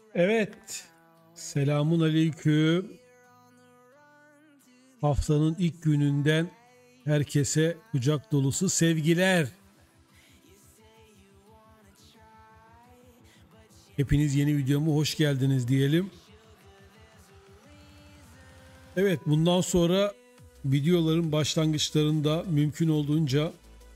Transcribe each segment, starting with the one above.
Evet. Selamun aleyküm. Haftanın ilk gününden herkese kucak dolusu sevgiler. Hepiniz yeni videoma hoş geldiniz diyelim. Evet, bundan sonra videoların başlangıçlarında mümkün olduğunca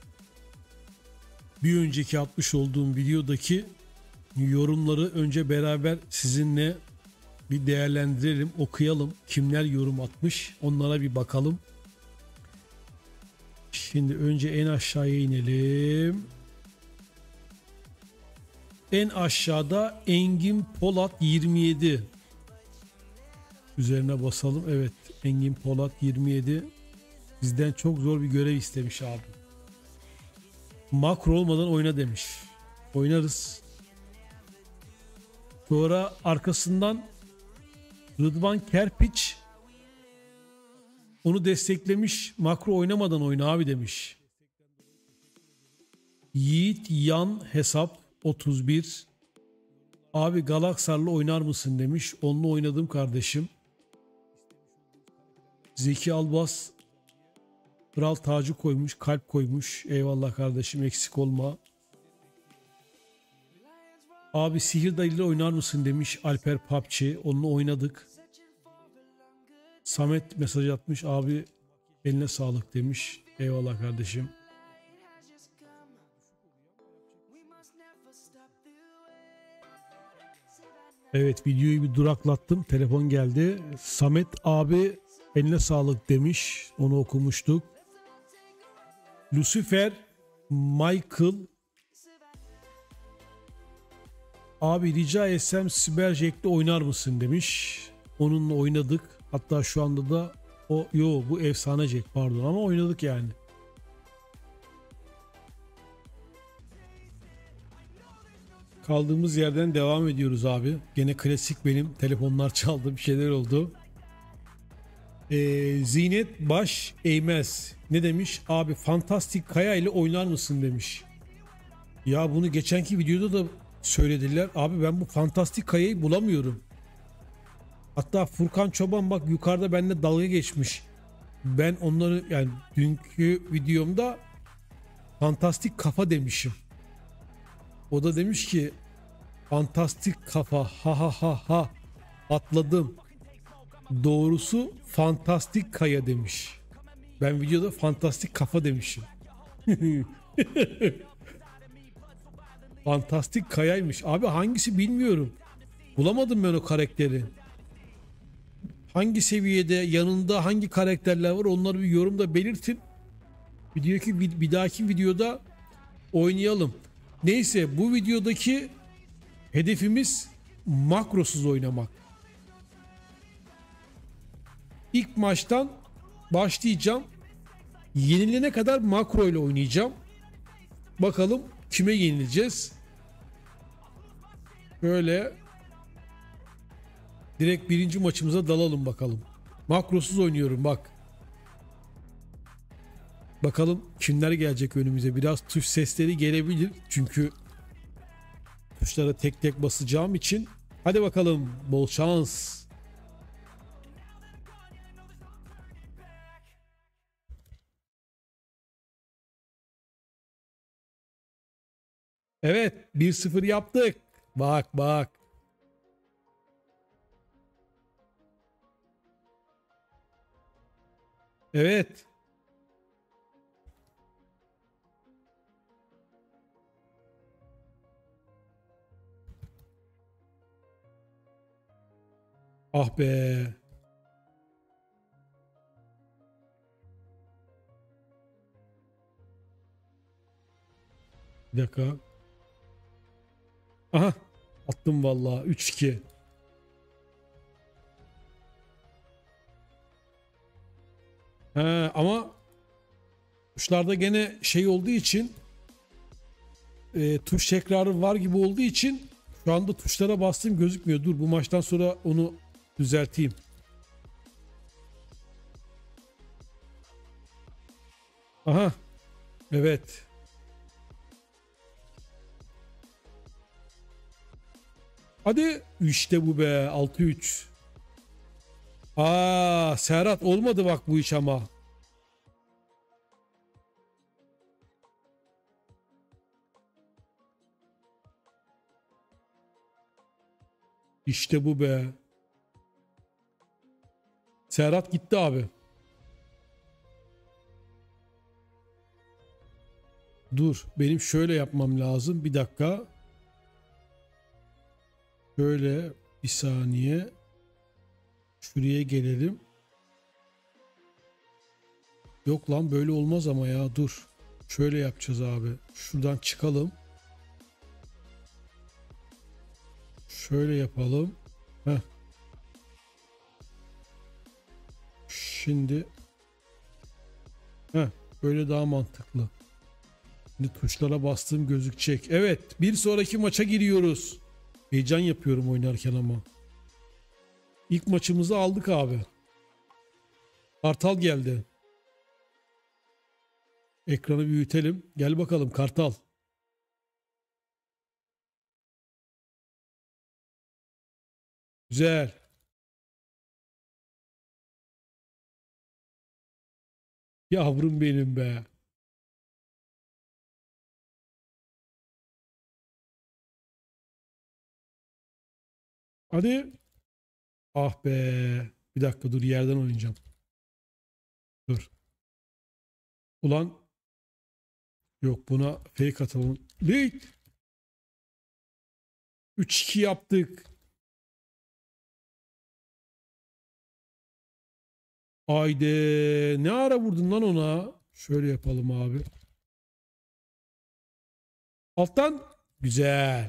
bir önceki atmış olduğum videodaki yorumları önce beraber sizinle bir değerlendirelim, okuyalım. Kimler yorum atmış onlara bir bakalım. Şimdi önce en aşağıya inelim. En aşağıda Engin Polat 27. Üzerine basalım. Evet, Engin Polat 27. Bizden çok zor bir görev istemiş abi. Makro olmadan oyna demiş. Oynarız. Sonra arkasından Rıdvan Kerpiç onu desteklemiş. Makro oynamadan oyna abi demiş. Yiğit Yan hesap 31. Abi Galaksar'la oynar mısın demiş. Onunla oynadım kardeşim. Zeki Albas kral tacı koymuş, kalp koymuş. Eyvallah kardeşim, eksik olma. Abi Sihirdar ile oynar mısın demiş Alper Papçı. Onunla oynadık. Samet mesaj atmış. Abi eline sağlık demiş. Eyvallah kardeşim. Evet, videoyu bir duraklattım. Telefon geldi. Samet abi eline sağlık demiş. Onu okumuştuk. Lucifer Michael abi rica etsem Siber Jack'le oynar mısın demiş. Onunla oynadık. Hatta şu anda da bu efsane Jack pardon ama oynadık yani. Kaldığımız yerden devam ediyoruz abi. Gene klasik benim telefonlar çaldı, bir şeyler oldu. Zinet Baş Eğmez ne demiş? Abi Fantastik Kaya ile oynar mısın demiş. Ya bunu geçenki videoda da söylediler. Abi ben bu Fantastik Kaya'yı bulamıyorum. Hatta Furkan Çoban bak yukarıda benimle dalga geçmiş. Ben onları yani dünkü videomda Fantastik Kafa demişim. O da demiş ki Fantastik Kafa ha ha ha ha atladım. Doğrusu Fantastik Kaya demiş. Ben videoda Fantastik Kafa demişim. Fantastik Kaya'ymış. Abi hangisi bilmiyorum. Bulamadım ben o karakteri. Hangi seviyede yanında hangi karakterler var onları bir yorumda belirtin. Bir dahaki videoda oynayalım. Neyse bu videodaki hedefimiz makrosuz oynamak. İlk maçtan başlayacağım. Yenilene kadar makro ile oynayacağım. Bakalım kime yenileceğiz. Böyle direkt birinci maçımıza dalalım bakalım. Makrosuz oynuyorum bak. Bakalım kimler gelecek önümüze. Biraz tuş sesleri gelebilir. Çünkü tuşlara tek tek basacağım için. Hadi bakalım, bol şans. Evet, 1-0 yaptık. Bak bak. Evet. Ah be. Bir dakika. Aha. Attım vallahi 3-2. Ama tuşlarda gene şey olduğu için tuş tekrarı var gibi olduğu için şu anda tuşlara bastığım gözükmüyor. Dur bu maçtan sonra onu düzelteyim. Aha. Evet. Hadi işte bu be 6-3. Serhat olmadı bak bu iş ama. İşte bu be. Serhat gitti abi. Dur benim şöyle yapmam lazım. Bir dakika. Şöyle bir saniye. Şuraya gelelim. Yok lan böyle olmaz ama ya dur. Şöyle yapacağız abi. Şuradan çıkalım. Şöyle yapalım. Heh. Şimdi böyle daha mantıklı. Şimdi tuşlara bastığım gözükecek. Evet, bir sonraki maça giriyoruz. Heyecan yapıyorum oynarken ama. İlk maçımızı aldık abi. Kartal geldi. Ekranı büyütelim. Gel bakalım Kartal. Güzel. Yavrum benim be. Hadi. Ah be. Bir dakika dur yerden oynayacağım. Dur. Ulan yok buna fake atalım. Değil. 3-2 yaptık. Haydi. Ne ara vurdun lan ona? Şöyle yapalım abi. Alttan. Güzel.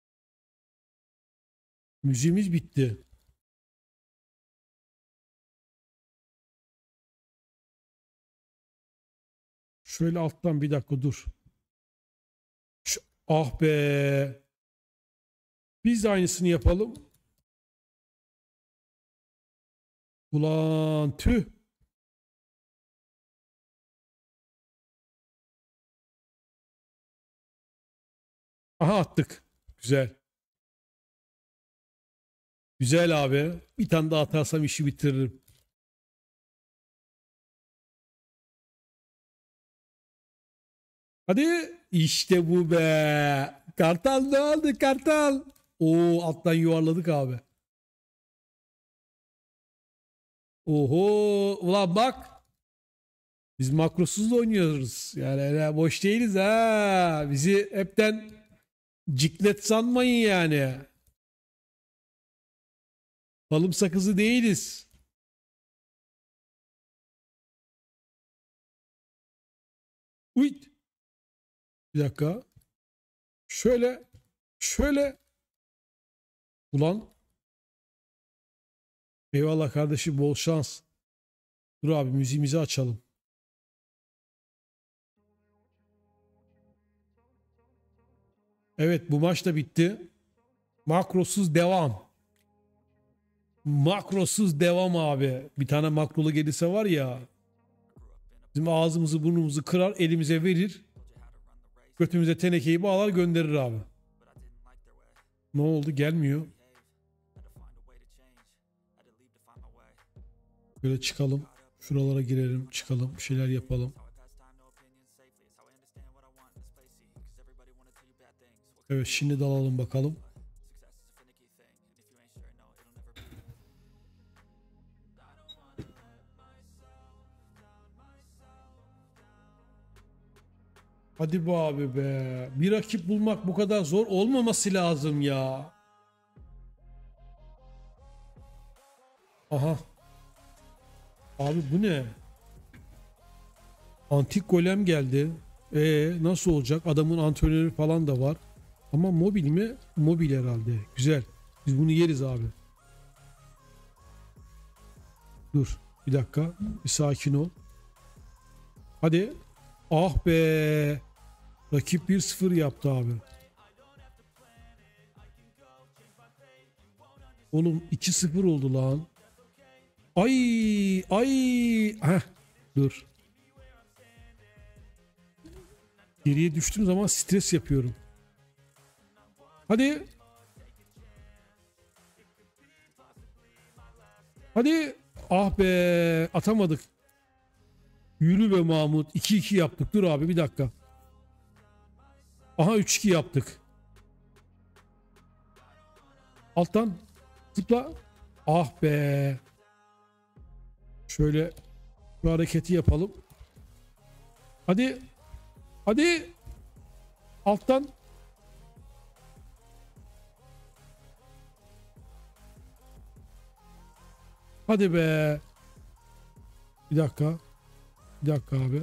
Müziğimiz bitti. Şöyle alttan bir dakika dur. Ah be. Biz de aynısını yapalım. Ulan tüh. Aha attık. Güzel. Güzel abi. Bir tane daha atarsam işi bitiririm. Hadi. İşte bu be. Kartal ne oldu Kartal? Oo alttan yuvarladık abi. Oho. Ulan bak. Biz makrosuz da oynuyoruz. Yani öyle boş değiliz ha. Bizi hepten ciklet sanmayın yani. Balım sakızı değiliz. Uy. Bir dakika. Şöyle. Şöyle. Ulan. Eyvallah kardeşim bol şans. Dur abi müziğimizi açalım. Evet bu maç da bitti. Makrosuz devam. Makrosuz devam abi. Bir tane makrolu gelirse var ya. Bizim ağzımızı burnumuzu kırar elimize verir. Götümüze tenekeyi bağlar gönderir abi. Ne oldu gelmiyor. Böyle çıkalım. Şuralara girelim çıkalım bir şeyler yapalım. Evet şimdi dalalım bakalım. Hadi bu abi be. Bir rakip bulmak bu kadar zor olmaması lazım ya. Aha. Abi bu ne? Antik golem geldi. Nasıl olacak? Adamın antrenörü falan da var. Ama mobil mi? Mobil herhalde. Güzel. Biz bunu yeriz abi. Dur. Bir dakika. Bir sakin ol. Hadi. Ah be. Rakip 1-0 yaptı abi. Oğlum 2-0 oldu lan. Ay ay. Heh. Dur. Geriye düştüğüm zaman stres yapıyorum. Hadi. Hadi. Ah be, atamadık. Yürü be Mahmut. 2-2 yaptık. Dur abi bir dakika. Aha 3-2 yaptık. Alttan zıpla. Ah be. Şöyle bu hareketi yapalım. Hadi. Hadi. Alttan. Hadi be. Bir dakika. Bir dakika abi.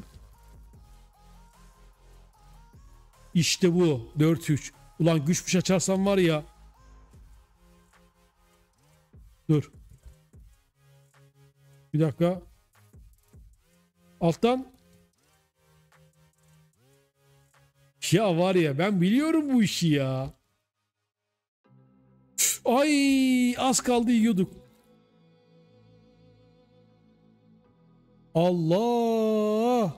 İşte bu. 4-3. Ulan güçmüş açarsam var ya. Dur. Bir dakika. Alttan. Ya var ya, ben biliyorum bu işi ya. Ay, az kaldı yiyorduk. Allah.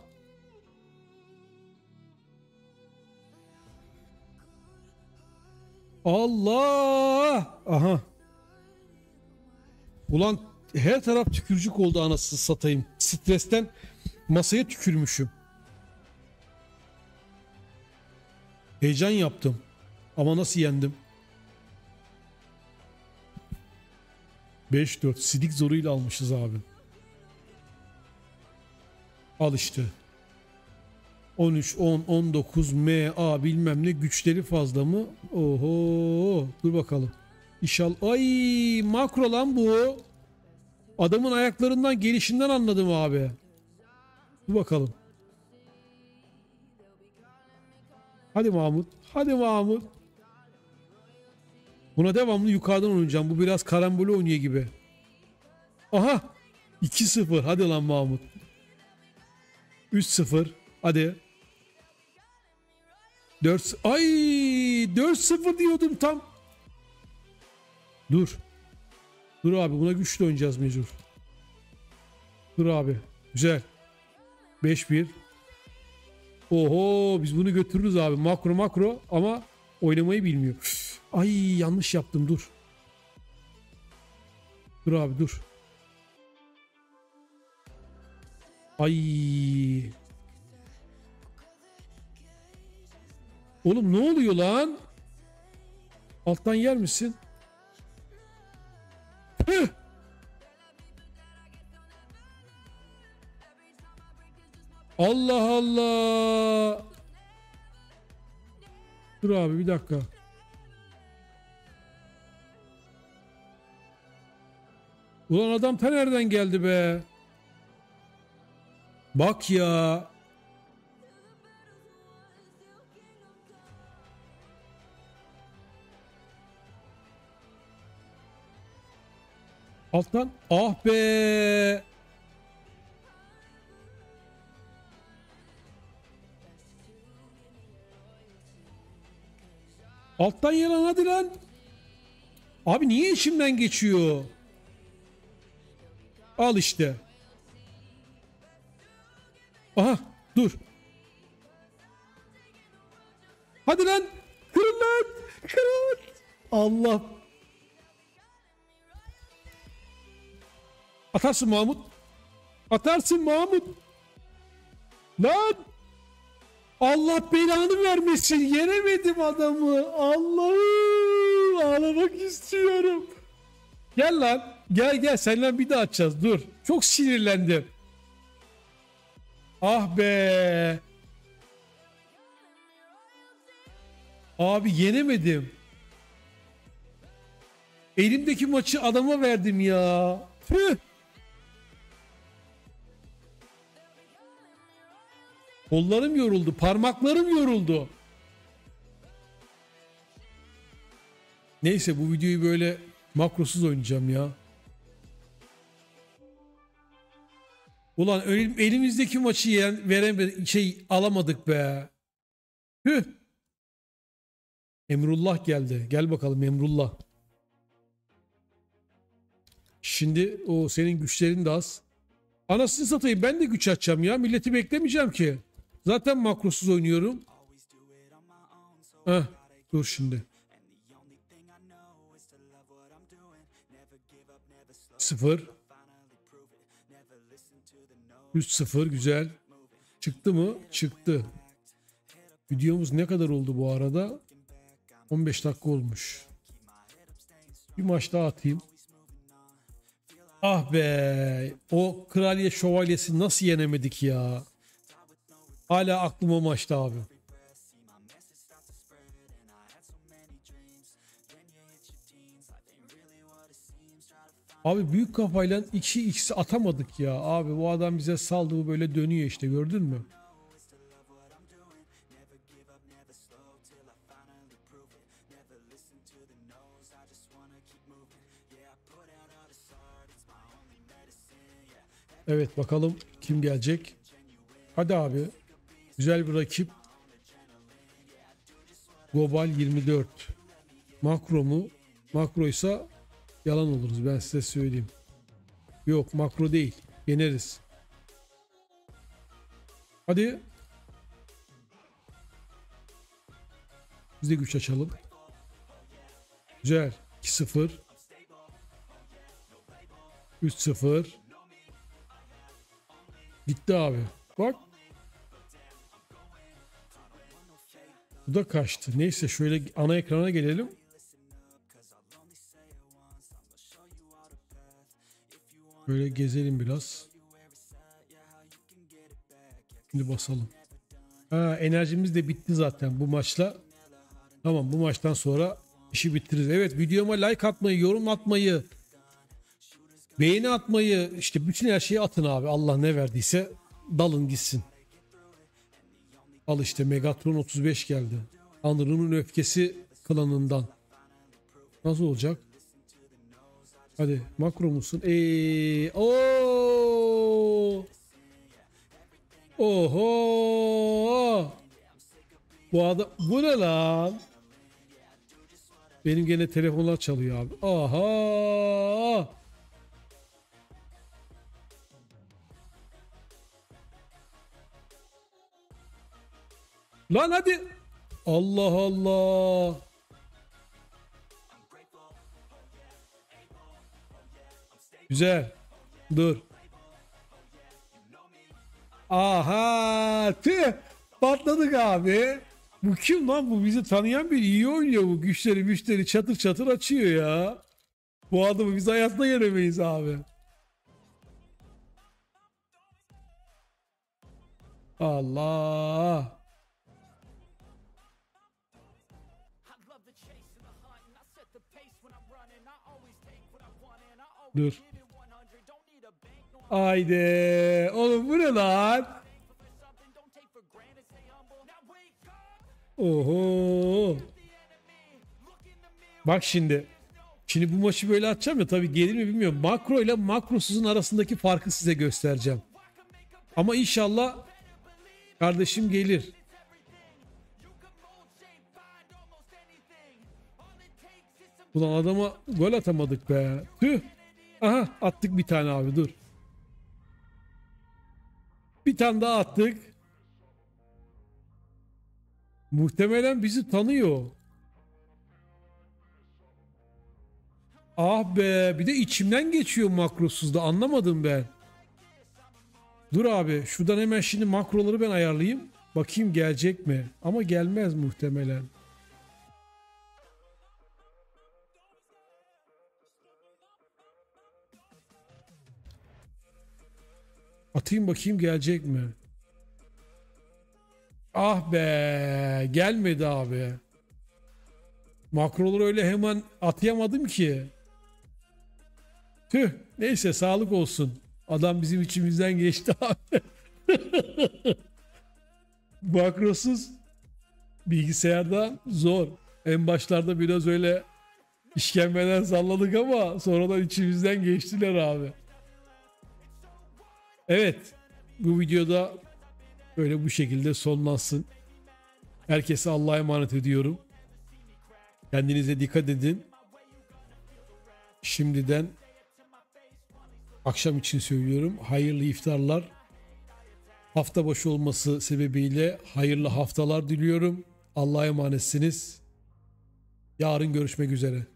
Allah. Aha. Ulan her taraf tükürcük oldu, anasını satayım. Stresten masaya tükürmüşüm. Heyecan yaptım. Ama nasıl yendim? 5-4 sidik zoruyla almışız abi. Al işte. 13, 10, 19 MA bilmem ne güçleri fazla mı? Oho. Dur bakalım. İnşallah. Ay, makro lan bu. Adamın ayaklarından, gelişinden anladım abi. Dur bakalım. Hadi Mahmut. Hadi Mahmut. Buna devamlı yukarıdan oynayacağım. Bu biraz karambole oynuyor gibi. Aha. 2-0. Hadi lan Mahmut. 3-0. Hadi. 4. Ay, 4-0 diyordum tam. Dur. Dur abi, buna güçlü oynayacağız mecbur. Dur abi. Güzel. 5-1. Oho, biz bunu götürürüz abi. Makro makro ama oynamayı bilmiyor. Üf. Ay, yanlış yaptım, dur. Dur abi dur. Ay. Oğlum ne oluyor lan? Alttan yer misin? Hıh. Allah Allah. Dur abi bir dakika. Ulan adam ta nereden geldi be? Bak ya. Alttan. Ah be. Alttan yalan, hadi lan. Abi niye içimden geçiyor? Al işte. Aha dur. Hadi lan. Kırın lan. Kırın. Allah. Atarsın Mahmut. Atarsın Mahmut. Lan. Allah belanı vermesin. Yenemedim adamı. Allah'ım. Ağlamak istiyorum. Gel lan. Gel gel. Seninle bir daha atacağız. Dur. Çok sinirlendim. Ah be. Abi yenemedim. Elimdeki maçı adama verdim ya. Tüh. Kollarım yoruldu. Parmaklarım yoruldu. Neyse, bu videoyu böyle makrosuz oynayacağım ya. Ulan elimizdeki maçı alamadık be. Hüh. Emrullah geldi. Gel bakalım Emrullah. Şimdi o senin güçlerin de az. Anasını satayım, ben de güç açacağım ya. Milleti beklemeyeceğim ki. Zaten makrosuz oynuyorum. Heh, dur şimdi. 0. 3-0 güzel. Çıktı mı? Çıktı. Videomuz ne kadar oldu bu arada? 15 dakika olmuş. Bir maç daha atayım. Ah be. O kraliyet şövalyesi nasıl yenemedik ya? Hala aklım o maçta abi. Abi büyük kafayla 2x atamadık ya. Abi bu adam bize saldı, bu böyle dönüyor işte, gördün mü? Evet, bakalım kim gelecek. Hadi abi. Güzel bir rakip. Global 24. Makro mu? Makroysa yalan oluruz, ben size söyleyeyim. Yok, makro değil. Yeneriz. Hadi. Biz de güç açalım. Güzel. 2-0. 3-0. Gitti abi. Bak. Bu da kaçtı. Neyse, şöyle ana ekrana gelelim. Böyle gezelim biraz. Şimdi basalım. Ha, enerjimiz de bitti zaten bu maçla. Tamam, bu maçtan sonra işi bitiririz. Evet, videoma like atmayı, yorum atmayı, beğeni atmayı, işte bütün her şeyi atın abi. Allah ne verdiyse dalın gitsin. Al işte, Megatron 35 geldi. Tanrı'nın öfkesi klanından. Nasıl olacak? Hadi, makro musun? Oo! Oho! Bu adam, bu ne lan? Benim gene telefonlar çalıyor abi. Aha! Lan hadi. Allah Allah. Güzel. Dur. Aha! Tüh! Patladık abi. Bu kim lan? Bu bizi tanıyan bir, iyi oynuyor bu. Güçleri çatır çatır açıyor ya. Bu adamı biz hayatta yenemeyiz abi. Allah. Dur. Haydi. Oğlum bu ne lan? Oho. Bak şimdi. Şimdi bu maçı böyle atacağım ya, tabii gelir mi bilmiyorum. Makro ile makrosuzun arasındaki farkı size göstereceğim. Ama inşallah kardeşim gelir. Ulan adama gol atamadık be. Tüh. Aha, attık bir tane abi, dur. Bir tane daha attık. Muhtemelen bizi tanıyor. Ah be, bir de içimden geçiyor makrosuzda, anlamadım ben. Dur abi, şuradan hemen şimdi makroları ben ayarlayayım. Bakayım gelecek mi? Ama gelmez muhtemelen. Atayım bakayım gelecek mi? Ah be, gelmedi abi. Makroları öyle hemen atayamadım ki. Tüh, neyse, sağlık olsun. Adam bizim içimizden geçti abi. Makrosuz bilgisayarda zor. En başlarda biraz öyle işkembeden salladık ama sonradan içimizden geçtiler abi. Evet, bu videoda böyle bu şekilde sonlansın. Herkese Allah'a emanet ediyorum. Kendinize dikkat edin. Şimdiden akşam için söylüyorum. Hayırlı iftarlar. Hafta başı olması sebebiyle hayırlı haftalar diliyorum. Allah'a emanetsiniz. Yarın görüşmek üzere.